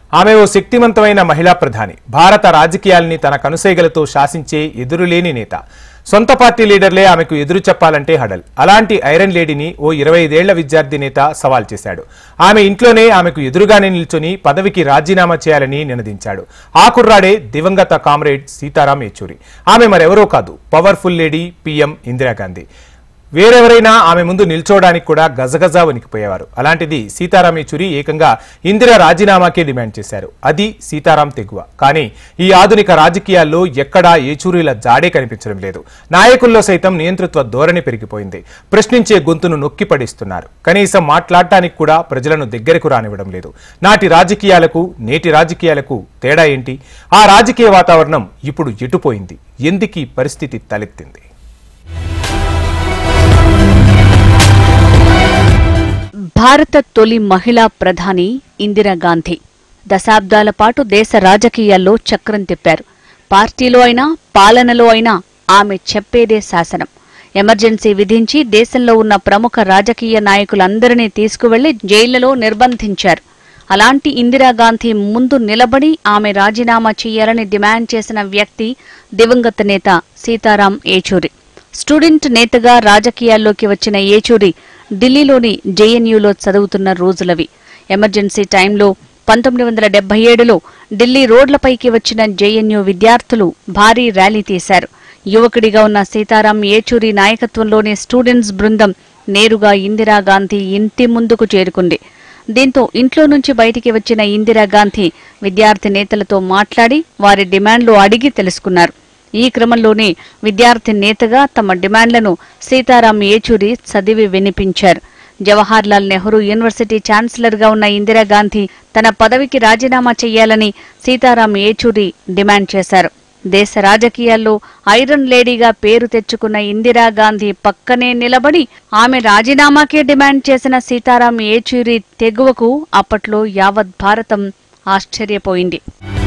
ఆమె ఓ శక్తివంతమైన మహిళా ప్రధాని. భారత రాజకీయాల్ని తన కనుసైగలతో శాసించే ఎదురులేని నేత. సొంత పార్టీ లీడర్లే ఆమెకు ఎదురు చెప్పాలంటే హడల్. అలాంటి ఐరన్ లేడీని ఓ 25 ఏళ్ల విద్యార్థి నేత సవాల్ చేశాడు. ఆమె ఇంట్లోనే ఆమెకు ఎదురుగానే నిల్చొని పదవికి రాజీనామా చేయాలని నినదించాడు. ఆ కుర్రాడే దివంగత కామ్రేడ్ సీతారాం యేచూరి. ఆమె మరెవరో కాదు, పవర్ఫుల్ లేడీ పీఎం ఇందిరాగాంధీ. వేరెవరైనా ఆమె ముందు నిల్చోవడానికి కూడా గజగజా వణికిపోయేవారు. అలాంటిది సీతారాం యేచూరి ఏకంగా ఇందిర రాజీనామాకే డిమాండ్ చేశారు. అది సీతారాం తెగువ. కానీ ఈ ఆధునిక రాజకీయాల్లో ఎక్కడా యేచూరిల జాడే కనిపించడం లేదు. నాయకుల్లో సైతం నియంతృత్వ ధోరణి పెరిగిపోయింది. ప్రశ్నించే గొంతును నొక్కి పడిస్తున్నారు. కనీసం మాట్లాడటానికి కూడా ప్రజలను దగ్గరకు రానివ్వడం లేదు. నాటి రాజకీయాలకు నేటి రాజకీయాలకు తేడా ఏంటి? ఆ రాజకీయ వాతావరణం ఇప్పుడు ఎటుపోయింది? ఎందుకీ పరిస్థితి తలెత్తింది? భారత తొలి మహిళా ప్రధాని ఇందిరాగాంధీ దశాబ్దాల పాటు దేశ రాజకీయాల్లో చక్రం తిప్పారు. పార్టీలో అయినా పాలనలో అయినా ఆమె చెప్పేదే శాసనం. ఎమర్జెన్సీ విధించి దేశంలో ఉన్న ప్రముఖ రాజకీయ నాయకులందరినీ తీసుకువెళ్లి జైళ్లలో నిర్బంధించారు. అలాంటి ఇందిరాగాంధీ ముందు నిలబడి ఆమె రాజీనామా చేయాలని డిమాండ్ చేసిన వ్యక్తి దివంగత నేత సీతారాం యేచూరి. స్టూడెంట్ నేతగా రాజకీయాల్లోకి వచ్చిన యేచూరి ఢిల్లీలోని జేఎన్యూలో చదువుతున్న రోజులవి. ఎమర్జెన్సీ టైంలో 1977లో ఢిల్లీ రోడ్లపైకి వచ్చిన జేఎన్యూ విద్యార్థులు భారీ ర్యాలీ తీశారు. యువకుడిగా ఉన్న సీతారాం యేచూరి నాయకత్వంలోని స్టూడెంట్స్ బృందం నేరుగా ఇందిరాగాంధీ ఇంటి ముందుకు చేరుకుంది. దీంతో ఇంట్లో నుంచి బయటికి వచ్చిన ఇందిరాగాంధీ విద్యార్థి నేతలతో మాట్లాడి వారి డిమాండ్లు అడిగి తెలుసుకున్నారు. ఈ క్రమంలోనే విద్యార్థి నేతగా తమ డిమాండ్లను సీతారాం యేచూరి చదివి వినిపించారు. జవహర్లాల్ నెహ్రూ యూనివర్సిటీ ఛాన్సలర్గా ఉన్న ఇందిరాగాంధీ తన పదవికి రాజీనామా చేయాలని సీతారాం యేచూరి డిమాండ్ చేశారు. దేశ రాజకీయాల్లో ఐరన్ లేడీగా పేరు తెచ్చుకున్న ఇందిరాగాంధీ పక్కనే నిలబడి ఆమె రాజీనామాకే డిమాండ్ చేసిన సీతారాం యేచూరి తెగువకు అప్పట్లో యావత్ భారతం ఆశ్చర్యపోయింది.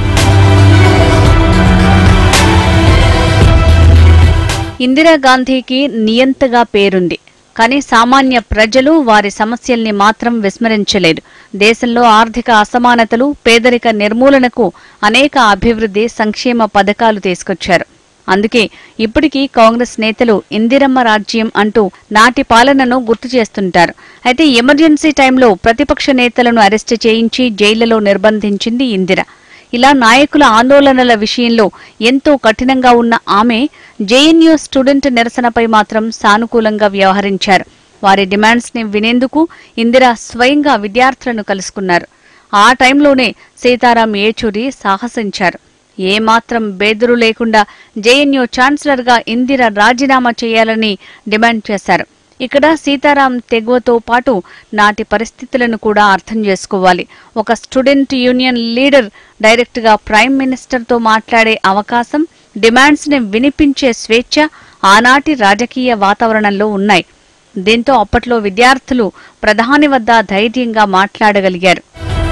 ఇందిరాగాంధీకి నియంతగా పేరుంది. కానీ సామాన్య ప్రజలు వారి సమస్యల్ని మాత్రం విస్మరించలేదు. దేశంలో ఆర్థిక అసమానతలు, పేదరిక నిర్మూలనకు అనేక అభివృద్ధి సంక్షేమ పథకాలు తీసుకొచ్చారు. అందుకే ఇప్పటికీ కాంగ్రెస్ నేతలు ఇందిరమ్మ రాజ్యం అంటూ నాటి పాలనను గుర్తు చేస్తుంటారు. అయితే ఎమర్జెన్సీ టైంలో ప్రతిపక్ష నేతలను అరెస్టు చేయించి జైళ్లలో నిర్బంధించింది ఇందిర. ఇలా నాయకుల ఆందోళనల విషయంలో ఎంతో కఠినంగా ఉన్న ఆమె జేఎన్యూ స్టూడెంట్ నిరసనపై మాత్రం సానుకూలంగా వ్యవహరించారు. వారి డిమాండ్స్ ని వినేందుకు ఇందిర స్వయంగా విద్యార్థులను కలుసుకున్నారు. ఆ టైంలోనే సీతారాం యేచూరి సాహసించారు. ఏమాత్రం బెదురు లేకుండా జేఎన్యూ ఛాన్సలర్గా ఇందిర రాజీనామా చేయాలని డిమాండ్ చేశారు. ఇక్కడ సీతారాం తెగువతో పాటు నాటి పరిస్థితులను కూడా అర్థం చేసుకోవాలి. ఒక స్టూడెంట్ యూనియన్ లీడర్ డైరెక్ట్గా ప్రైమ్ మినిస్టర్తో మాట్లాడే అవకాశం, డిమాండ్స్ ని వినిపించే స్వేచ్ఛ ఆనాటి రాజకీయ వాతావరణంలో ఉన్నాయి. దీంతో అప్పట్లో విద్యార్థులు ప్రధాని వద్ద ధైర్యంగా మాట్లాడగలిగారు.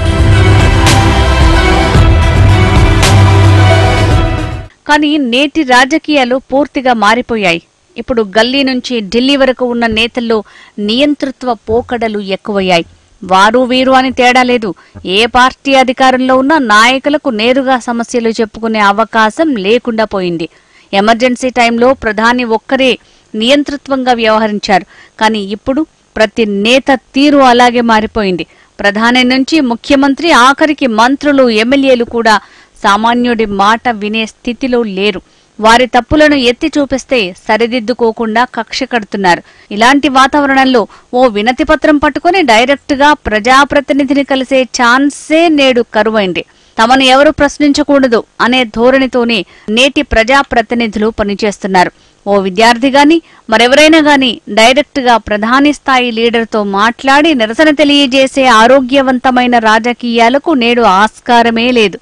కానీ నేటి రాజకీయాలు పూర్తిగా మారిపోయాయి. ఇప్పుడు గల్లీ నుంచి ఢిల్లీ వరకు ఉన్న నేతల్లో నియంతృత్వ పోకడలు ఎక్కువయ్యాయి. వారు వీరు అని తేడా లేదు. ఏ పార్టీ అధికారంలో ఉన్నా నాయకులకు నేరుగా సమస్యలు చెప్పుకునే అవకాశం లేకుండా పోయింది. ఎమర్జెన్సీ టైంలో ప్రధాని ఒక్కరే నియంతృత్వంగా వ్యవహరించారు. కానీ ఇప్పుడు ప్రతి నేత తీరు అలాగే మారిపోయింది. ప్రధాని నుంచి ముఖ్యమంత్రి ఆఖరికి మంత్రులు, ఎమ్మెల్యేలు కూడా సామాన్యుడి మాట వినే స్థితిలో లేరు. వారి తప్పులను ఎత్తి చూపిస్తే సరిదిద్దుకోకుండా కక్ష కడుతున్నారు. ఇలాంటి వాతావరణంలో ఓ వినతి పత్రం పట్టుకుని డైరెక్ట్గా ప్రజాప్రతినిధిని కలిసే ఛాన్సే నేడు కరువైంది. తమను ఎవరు ప్రశ్నించకూడదు అనే ధోరణితోనే నేటి ప్రజాప్రతినిధులు పనిచేస్తున్నారు. ఓ విద్యార్థి గాని మరెవరైనా గాని డైరెక్ట్గా ప్రధాని స్థాయి లీడర్తో మాట్లాడి నిరసన తెలియజేసే ఆరోగ్యవంతమైన రాజకీయాలకు నేడు ఆస్కారమే లేదు.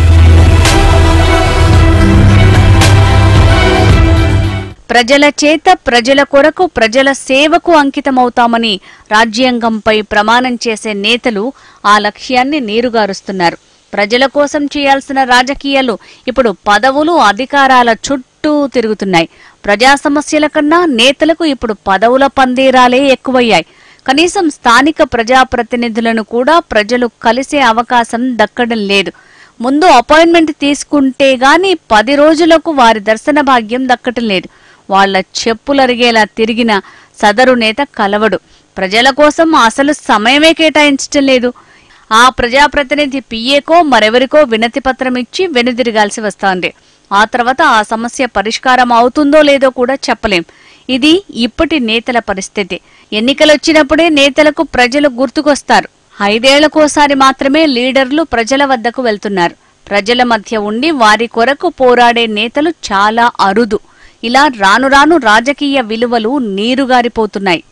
ప్రజల చేత, ప్రజల కొరకు, ప్రజల సేవకు అంకితమవుతామని రాజ్యాంగంపై ప్రమాణం చేసే నేతలు ఆ లక్ష్యాన్ని నీరుగారుస్తున్నారు. ప్రజల కోసం చేయాల్సిన రాజకీయాలు ఇప్పుడు పదవులు, అధికారాల చుట్టూ తిరుగుతున్నాయి. ప్రజా సమస్యల కన్నా నేతలకు ఇప్పుడు పదవుల పందేరాలే ఎక్కువయ్యాయి. కనీసం స్థానిక ప్రజాప్రతినిధులను కూడా ప్రజలు కలిసే అవకాశం దక్కడం లేదు. ముందు అపాయింట్మెంట్ తీసుకుంటే గాని 10 రోజులకు వారి దర్శన భాగ్యం దక్కటం లేదు. వాళ్ల చెప్పులరిగేలా తిరిగిన సదరు నేత కలవడు. ప్రజల కోసం అసలు సమయమే కేటాయించటం లేదు. ఆ ప్రజాప్రతినిధి పిఏకో మరెవరికో వినతి పత్రం ఇచ్చి వెనుదిరగాల్సి వస్తోంది. ఆ తర్వాత ఆ సమస్య పరిష్కారం అవుతుందో లేదో కూడా చెప్పలేం. ఇది ఇప్పటి నేతల పరిస్థితి. ఎన్నికలొచ్చినప్పుడే నేతలకు ప్రజలు గుర్తుకొస్తారు. 5 ఏళ్లకోసారి మాత్రమే లీడర్లు ప్రజల వద్దకు వెళ్తున్నారు. ప్రజల మధ్య ఉండి వారి కొరకు పోరాడే నేతలు చాలా అరుదు. ఇలా రాను రాను రాజకీయ విలువలు నీరుగారిపోతున్నాయి.